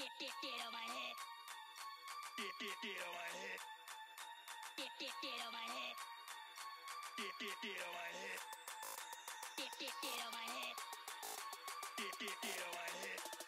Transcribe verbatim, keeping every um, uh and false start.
Get get get on my head. Get get get on my head. Get get get on my head. Get get get on my head. Get get get on my head. Get get get on my head.